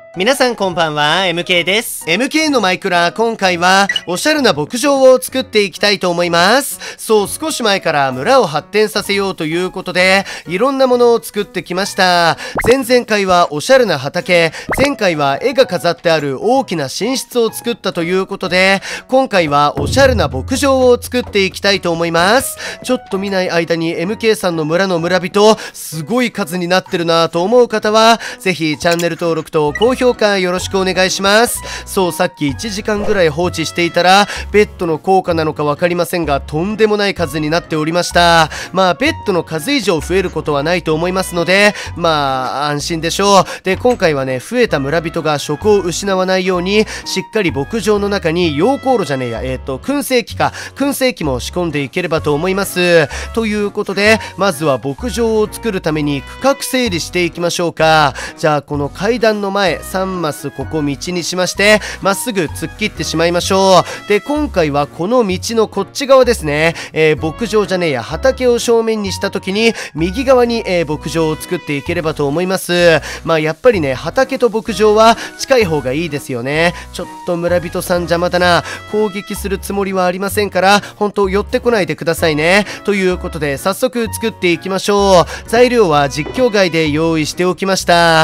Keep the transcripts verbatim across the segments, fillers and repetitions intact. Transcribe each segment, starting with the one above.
皆さんこんばんは、エムケー です。 エムケー のマイクラ、今回はおしゃれな牧場を作っていきたいと思います。そう、少し前から村を発展させようということで、いろんなものを作ってきました。前々回はおしゃれな畑、前回は絵が飾ってある大きな寝室を作ったということで、今回はおしゃれな牧場を作っていきたいと思います。ちょっと見ない間に エムケー さんの村の村人、すごい数になってるなと思う方は、ぜひチャンネル登録と高評価よろしくお願いします。そう、さっきいちじかんぐらい放置していたらベッドの効果なのか分かりませんが、とんでもない数になっておりました。まあベッドの数以上増えることはないと思いますので、まあ安心でしょう。で、今回はね、増えた村人が職を失わないようにしっかり牧場の中に溶鉱炉じゃねえやえっと燻製機か燻製機も仕込んでいければと思います。ということで、まずは牧場を作るために区画整理していきましょうか。じゃあこの階段の前さんマスここ道にしまして、まっすぐ突っ切ってしまいましょう。で、今回はこの道のこっち側ですね、えー、牧場じゃねえや畑を正面にした時に右側に、えー、牧場を作っていければと思います。まあやっぱりね、畑と牧場は近い方がいいですよね。ちょっと村人さん邪魔だな。攻撃するつもりはありませんから、本当寄ってこないでくださいね。ということで早速作っていきましょう。材料は実況外で用意しておきました。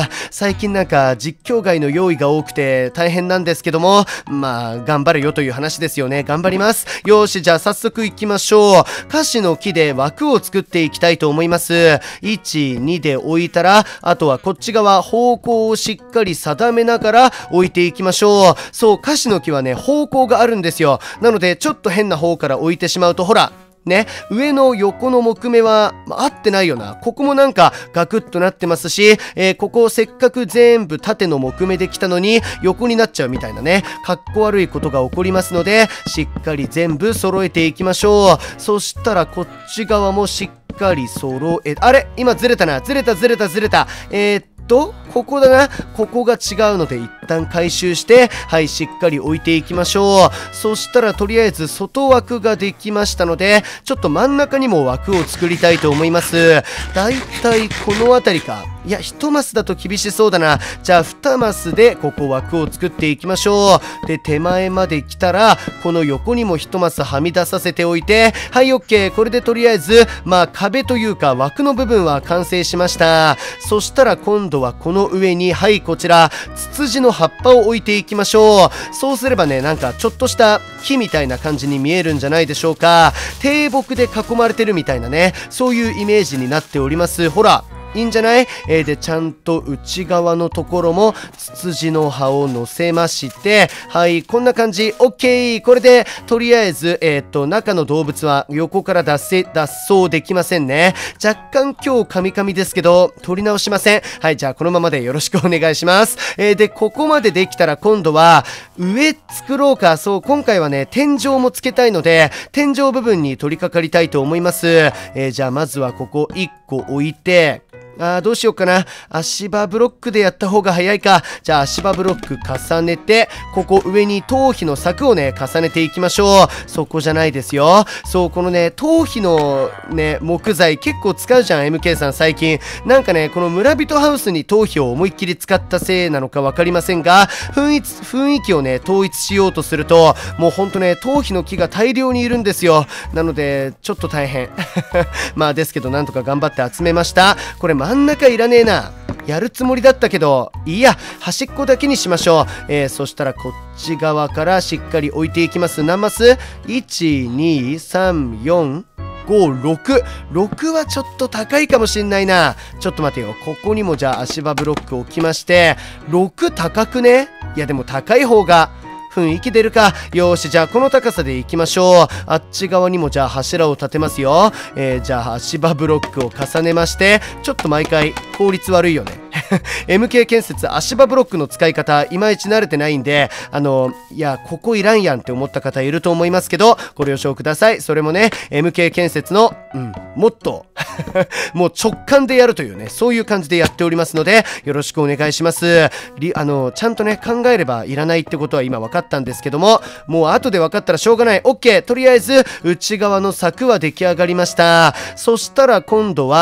最近なんか実況外の用意が多くて大変なんですけども、まあ頑張るよという話ですよね。頑張ります。よーし、じゃあ早速行きましょう。カシの木で枠を作っていきたいと思います。いち、にで置いたら、あとはこっち側方向をしっかり定めながら置いていきましょう。そう、カシの木はね、方向があるんですよ。なのでちょっと変な方から置いてしまうと、ほらね、上の横の木目は、まあ、合ってないよな。ここもなんかガクッとなってますし、えー、ここせっかく全部縦の木目できたのに横になっちゃうみたいなね、かっこ悪いことが起こりますので、しっかり全部揃えていきましょう。そしたらこっち側もしっかり揃え、あれ今ずれたな。ずれたずれたずれた。えー、っと、ここだな。ここが違うので一旦回収して、はい、しっかり置いていきましょう。そしたらとりあえず外枠ができましたので、ちょっと真ん中にも枠を作りたいと思います。だいたいこの辺りか。いや、いちマスだと厳しそうだな。じゃあにマスでここ枠を作っていきましょう。で、手前まで来たら、この横にもいちマスはみ出させておいて、はい、OK。これでとりあえず、まあ壁というか枠の部分は完成しました。そしたら今度はこの上に、はい、こちら、ツツジの葉っぱを置いていきましょう。そうすればね、なんかちょっとした木みたいな感じに見えるんじゃないでしょうか。低木で囲まれてるみたいなね、そういうイメージになっております。ほら。いいんじゃない？えー、で、ちゃんと内側のところもツツジの葉を乗せまして、はい、こんな感じ。OK！ これで、とりあえず、えっと、中の動物は横から脱せ、脱走できませんね。若干今日カミカミですけど、取り直しません。はい、じゃあこのままでよろしくお願いします。えー、で、ここまでできたら今度は、上作ろうか。そう、今回はね、天井もつけたいので、天井部分に取り掛かりたいと思います。えー、じゃあまずはここいっこ置いて、あーどうしようかな。足場ブロックでやった方が早いか。じゃあ足場ブロック重ねて、ここ上に頭皮の柵をね、重ねていきましょう。そこじゃないですよ。そう、このね、頭皮のね、木材結構使うじゃん、エムケー さん最近。なんかね、この村人ハウスに頭皮を思いっきり使ったせいなのかわかりませんが、雰囲気、雰囲気をね、統一しようとすると、もうほんとね、頭皮の木が大量にいるんですよ。なので、ちょっと大変。まあですけど、なんとか頑張って集めました。これ真ん中いらねえな。やるつもりだったけど、いいや、端っこだけにしましょう。えー、そしたらこっち側からしっかり置いていきます。何マス ?いち、に、さん、よん、ご、ろく。ろくはちょっと高いかもしんないな。ちょっと待てよ。ここにもじゃあ足場ブロック置きまして、ろく高くね？いやでも高い方が雰囲気出るか。よーし、じゃあこの高さでいきましょう。あっち側にもじゃあ柱を立てますよ。えー、じゃあ足場ブロックを重ねまして、ちょっと毎回効率悪いよね。エムケー 建設足場ブロックの使い方いまいち慣れてないんで、あのいやここいらんやんって思った方いると思いますけど、ご了承ください。それもね エムケー 建設のうんもっともう直感でやるというね、そういう感じでやっておりますのでよろしくお願いします。りあのちゃんとね考えればいらないってことは今分かったんですけども、もう後で分かったらしょうがない。 OK、 とりあえず内側の柵は出来上がりました。そしたら今度は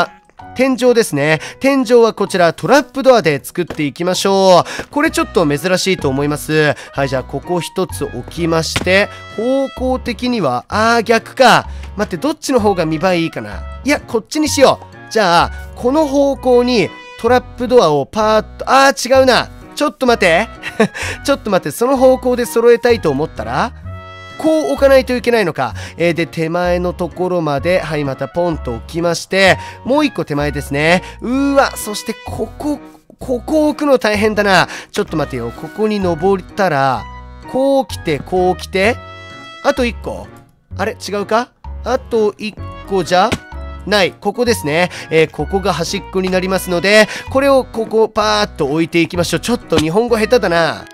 天井ですね。天井はこちらトラップドアで作っていきましょう。これちょっと珍しいと思います。はい、じゃあここ一つ置きまして、方向的には、あー逆か。待って、どっちの方が見栄えいいかな。いや、こっちにしよう。じゃあ、この方向にトラップドアをパーッと、あー違うな。ちょっと待って。ちょっと待って、その方向で揃えたいと思ったら、こう置かないといけないのか。えー、で、手前のところまで、はい、またポンと置きまして、もう一個手前ですね。うーわ、そしてここ、ここ置くの大変だな。ちょっと待てよ。ここに登ったら、こう来て、こう来て、あと一個。あれ違うか？あと一個じゃない。ここですね。えー、ここが端っこになりますので、これをここパーッと置いていきましょう。ちょっと日本語下手だな。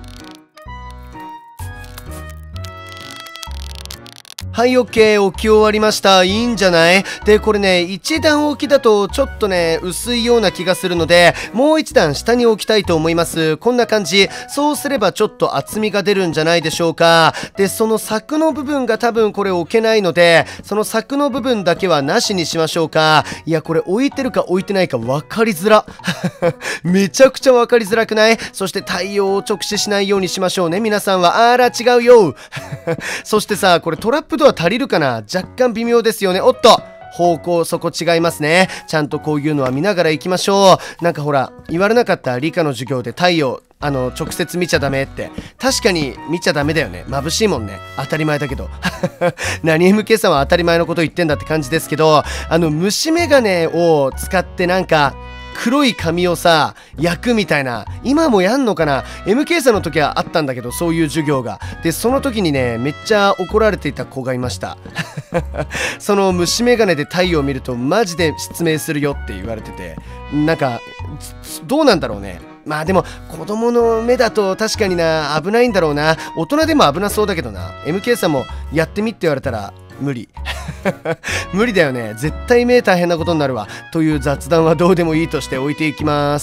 はい、OK。置き終わりました。いいんじゃない？で、これね、一段置きだとちょっとね、薄いような気がするので、もう一段下に置きたいと思います。こんな感じ。そうすればちょっと厚みが出るんじゃないでしょうか。で、その柵の部分が多分これ置けないので、その柵の部分だけはなしにしましょうか。いや、これ置いてるか置いてないか分かりづら。めちゃくちゃ分かりづらくない？そして太陽を直視しないようにしましょうね。皆さんは。あら、違うよ。そしてさ、これトラップドア足りるかな？若干微妙ですよね。おっと、方向そこ違いますね。ちゃんとこういうのは見ながら行きましょう。なんかほら、言われなかった？理科の授業で太陽あの直接見ちゃダメって。確かに見ちゃダメだよね。眩しいもんね。当たり前だけど。何 エムケー さんは当たり前のこと言ってんだって感じですけど、あの虫眼鏡を使ってなんか黒い紙をさ焼くみたいな、今もやんのかな。 エムケー さんの時はあったんだけど、そういう授業が。でその時にね、めっちゃ怒られていた子がいました。その虫眼鏡で太陽を見るとマジで失明するよって言われてて、なんかどうなんだろうね。まあでも子供の目だと確かにな、危ないんだろうな。大人でも危なそうだけどな。 エムケー さんもやってみって言われたら無理。無理だよね。絶対目大変なことになるわ。という雑談はどうでもいいとして置いていきます。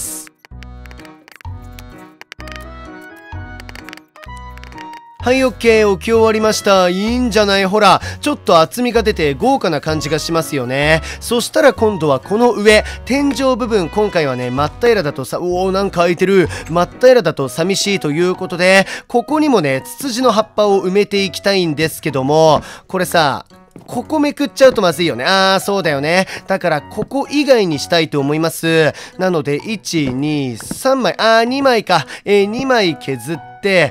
はい、OK。置き終わりました。いいんじゃない？ほら、ちょっと厚みが出て豪華な感じがしますよね。そしたら今度はこの上、天井部分、今回はね、真っ平らだとさ、おお、なんか開いてる。真っ平らだと寂しいということで、ここにもね、ツツジの葉っぱを埋めていきたいんですけども、これさ、ここめくっちゃうとまずいよね。ああ、そうだよね。だからここ以外にしたいと思います。なのでいち、に、さんまい、ああにまいか、えー、にまい削って、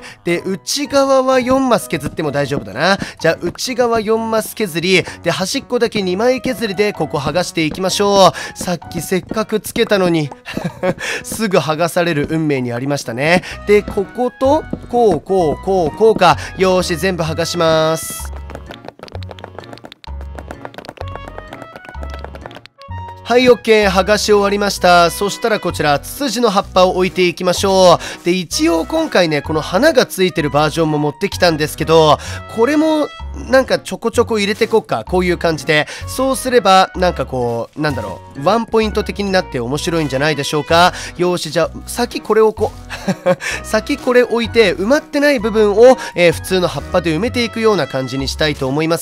で内側はよんマス削っても大丈夫だな。じゃあ内側よんマス削りで、端っこだけにまい削りでここ剥がしていきましょう。さっきせっかくつけたのにすぐ剥がされる運命にありましたね。でこことこうこうこうこうか。よーし、全部剥がします。はい、OK。剥がし終わりました。そしたらこちら、ツツジの葉っぱを置いていきましょう。で、一応今回ね、この花がついてるバージョンも持ってきたんですけど、これもなんかちょこちょこ入れてこっか。こういう感じで。そうすれば、なんかこう、なんだろう、ワンポイント的になって面白いんじゃないでしょうか。よーし、じゃあ、先これをこう、先これ置いて、埋まってない部分を、えー、普通の葉っぱで埋めていくような感じにしたいと思います。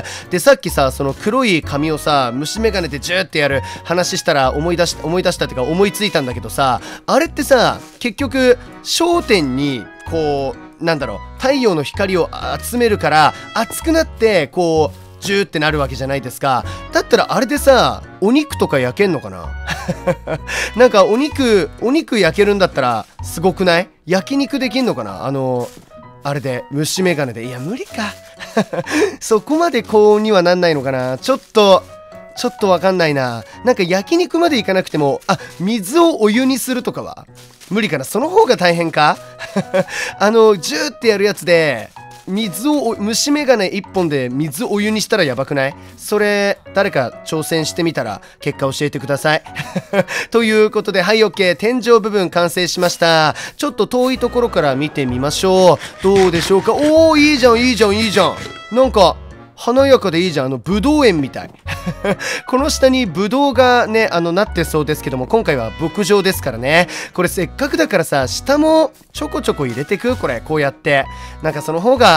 で、さっきさ、その黒い紙をさ、虫眼鏡でジューってやる話したら思い出し、思い出したっていうか思いついたんだけどさ、あれってさ、結局、焦点に、こう、なんだろう、太陽の光を集めるから熱くなってこうジューってなるわけじゃないですか。だったらあれでさ、お肉とか焼けんのかな。なんかお肉お肉焼けるんだったらすごくない？焼肉できんのかな、あのあれで虫眼鏡で。いや無理か。そこまで高温にはなんないのかな。ちょっとちょっとわかんないな。なんか焼肉までいかなくても、あ、水をお湯にするとかは無理かな。その方が大変か。あのジューってやるやつで水を、虫眼鏡いっぽんで水お湯にしたらやばくない？それ誰か挑戦してみたら結果教えてください。ということで、はい OK。 天井部分完成しました。ちょっと遠いところから見てみましょう。どうでしょうか。おお、いいじゃんいいじゃんいいじゃん。なんか華やかでいいじゃん。あのぶどう園みたい。この下にぶどうがね、あのなってそうですけども、今回は牧場ですからね。これせっかくだからさ、下もちょこちょこ入れてく。これこうやってなんかその方が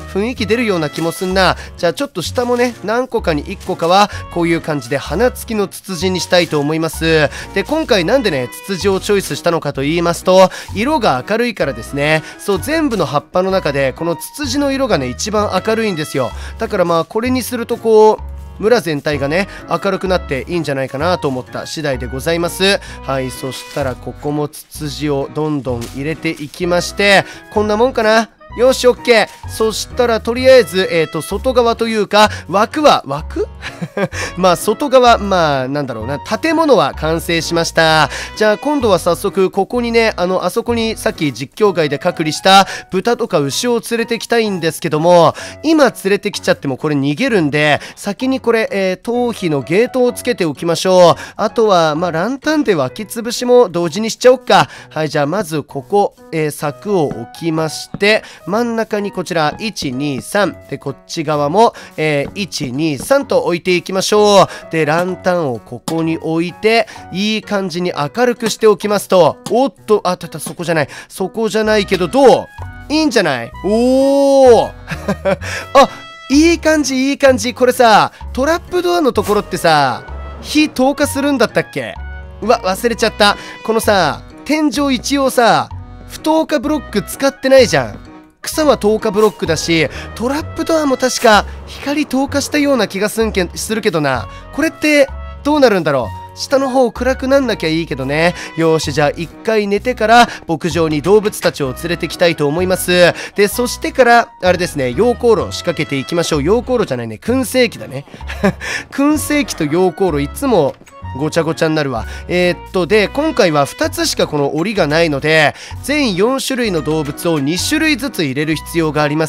雰囲気出るような気もすんな。じゃあちょっと下もね、何個かにいっこかはこういう感じで花付きのツツジにしたいと思います。で、今回なんでねツツジをチョイスしたのかと言いますと、色が明るいからですね。そう、全部の葉っぱの中でこのツツジの色がね一番明るいんですよ。だからまあこれにするとこう村全体がね明るくなっていいんじゃないかなと思った次第でございます。はい、そしたらここもツツジをどんどん入れていきまして、こんなもんかな。よし、オッケー。そしたらとりあえず、えっと外側というか枠は枠まあ外側、まあなんだろうな、建物は完成しました。じゃあ今度は早速ここにね、あのあそこにさっき実況外で隔離した豚とか牛を連れてきたいんですけども、今連れてきちゃってもこれ逃げるんで、先にこれ、えー、頭皮のゲートをつけておきましょう。あとはまあランタンで湧き潰しも同時にしちゃおっか。はい、じゃあまずここ、えー、柵を置きまして、真ん中にこちらいちにさんで、こっち側も、えー、いちにさんと置いていきましょう。でランタンをここに置いていい感じに明るくしておきますと、おっと、あたた、そこじゃないそこじゃないけど、どういいんじゃない？おーあ、いい感じいい感じ。これさ、トラップドアのところってさ火透過するんだったっけ？うわ、忘れちゃった。このさ天井一応さ不透過ブロック使ってないじゃん。草は透過ブロックだし、トラップドアも確か光透過したような気がすんけするけどな。これってどうなるんだろう。下の方暗くなんなきゃいいけどね。よーし、じゃあ一回寝てから牧場に動物たちを連れてきたいと思います。でそしてからあれですね、溶鉱炉を仕掛けていきましょう。溶鉱炉じゃないね、燻製機だね燻製機と溶鉱炉いつもごちゃごちゃになるわ。えー、っとで今回はふたつしかこの檻がないので、全よん種類の動物をに種類ずつ入れる必要があります。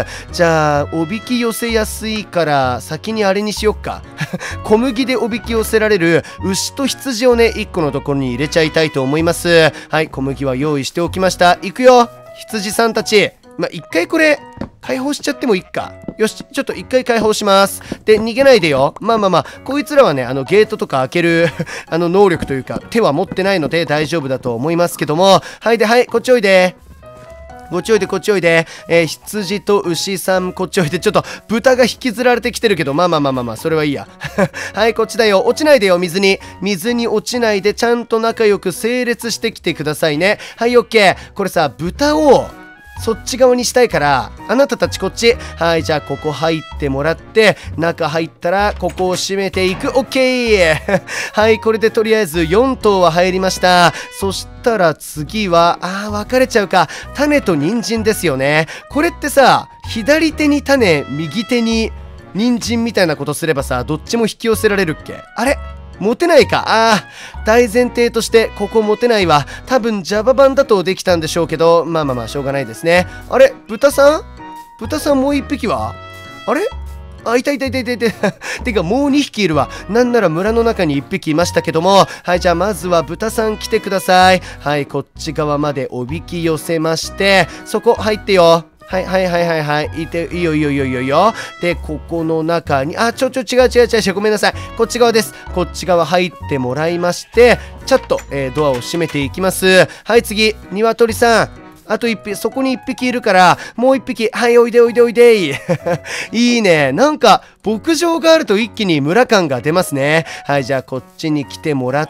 じゃあおびき寄せやすいから先にあれにしよっか小麦でおびき寄せられる牛と羊をねいっこのところに入れちゃいたいと思います。はい、小麦は用意しておきました。いくよ、羊さんたち。まあ、一回これ解放しちゃってもいいか。よし、ちょっと一回解放します。で、逃げないでよ。まあまあまあ、こいつらはね、あの、ゲートとか開けるあの、能力というか、手は持ってないので大丈夫だと思いますけども。はいで、はい、こっちおいで。こっちおいで、こっちおいで。えー、羊と牛さん、こっちおいで。ちょっと、豚が引きずられてきてるけど、まあまあまあまあまあ、それはいいや。はい、こっちだよ。落ちないでよ、水に。水に落ちないで、ちゃんと仲良く整列してきてくださいね。はい、オッケー。これさ、豚を、そっち側にしたいから、あなたたちこっち。はい、じゃあここ入ってもらって、中入ったらここを閉めていく。オッケーはい、これでとりあえずよん頭は入りました。そしたら次は、あー、分かれちゃうか。種と人参ですよね。これってさ、左手に種、右手に人参みたいなことすればさ、どっちも引き寄せられるっけ？あれ？持てないか。あー、大前提としてここ持てないわ。多分 Java 版だとできたんでしょうけど、まあまあまあしょうがないですね。あれ、豚さん豚さんもう一匹はあれ、あ、いたいたいたいたいたてかもうにひきいるわ。なんなら村の中にいっぴきいましたけども。はい、じゃあまずは豚さん来てください。はい、こっち側までおびき寄せまして、そこ入ってよ。はいはいはいはいはい。いて、いいよいいよいいよいいよいいよ。で、ここの中に、あ、ちょちょ違う違う違う違う、ごめんなさい。こっち側です。こっち側入ってもらいまして、ちょっと、えー、ドアを閉めていきます。はい、次、鶏さん。あと一匹、そこに一匹いるから、もう一匹、はい、おいでおいでおいでい。いいね。なんか、牧場があると一気に村感が出ますね。はい、じゃあこっちに来てもらって、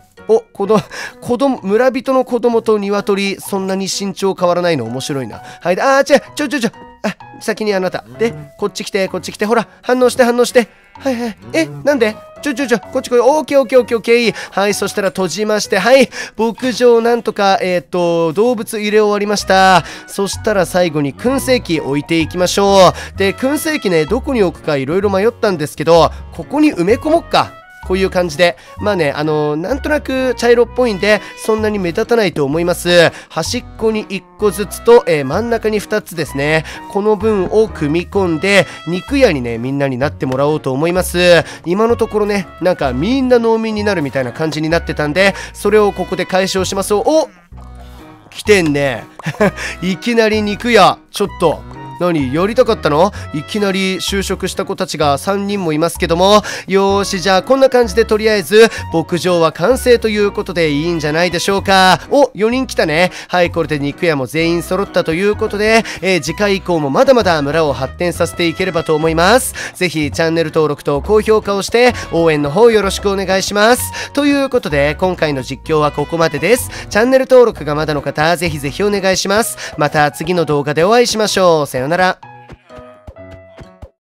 お、子供、子供、村人の子供と鶏、そんなに身長変わらないの面白いな。はい、あー、ちょ、ちょちょちょ、あ、先にあなた。で、こっち来て、こっち来て、ほら、反応して反応して。はいはい。え、なんでちょちょちょ、こっち来い。オーケーオーケーオーケーオーケー。はい、そしたら閉じまして、はい、牧場なんとか、えっと、動物入れ終わりました。そしたら最後に燻製機置いていきましょう。で、燻製機ね、どこに置くかいろいろ迷ったんですけど、ここに埋め込もっか。こういう感じで、まあね、あのー、なんとなく茶色っぽいんでそんなに目立たないと思います。端っこにいっこずつと、えー、真ん中にふたつですね。この分を組み込んで肉屋にねみんなになってもらおうと思います。今のところね、なんかみんな農民になるみたいな感じになってたんで、それをここで解消します。お、来てんねいきなり肉屋。ちょっと何やりたかったの？いきなり就職した子たちがさんにんもいますけども、よーし、じゃあこんな感じでとりあえず牧場は完成ということでいいんじゃないでしょうか。お、よにん来たね。はい、これで肉屋も全員揃ったということで、えー、次回以降もまだまだ村を発展させていければと思います。ぜひチャンネル登録と高評価をして応援の方よろしくお願いします。ということで今回の実況はここまでです。チャンネル登録がまだの方、ぜひぜひお願いします。また次の動画でお会いしましょう。さようなら。